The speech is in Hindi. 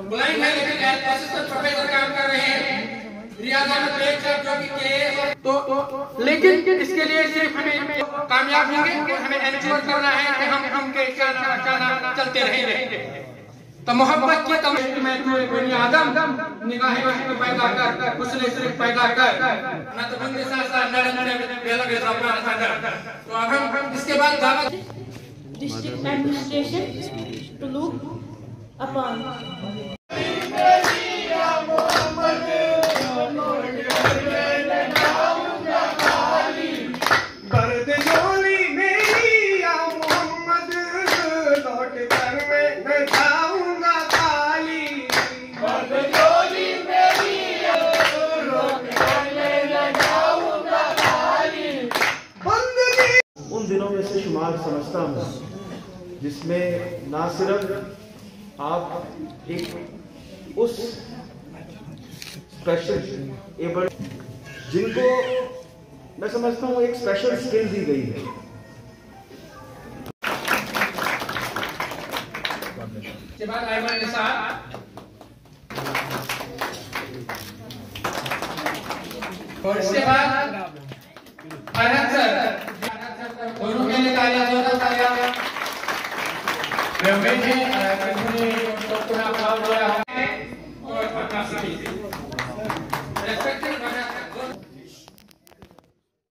ब्लाइंड है लेकिन असिस्टेंट प्रोफेसर काम कर रहे हैं रियाज अहमद बेग साहब जो कि केएएस तो लेकिन इसके लिए सिर्फ हमें कामयाब होंगे और हमें एंश्योर करना है कि हम उनके चाना चलते रहेंगे। तो मोहब्बत की तमन्ना में तू बनी आदम निगाहें में पैदा कर हुस्न सिर्फ पैदा कर ना तो बंदे साथ नड़े बेलगे ज़बान सागर। तो अब हम इसके बाद दावत district administration to look upon दिनों में से शुमार समझता हूँ जिसमें ना सिर्फ आप एक उस स्पेशल एबल जिनको मैं समझता हूँ एक स्पेशल स्किल दी गई है। इसके बाद आयमान निसार और इसके बाद अरहत सर दोनों के लिए तालियां जोरदार तालियां वे उम्मीद है कि उन्हें तो अपना अप्लाउड हो रहा है और अपना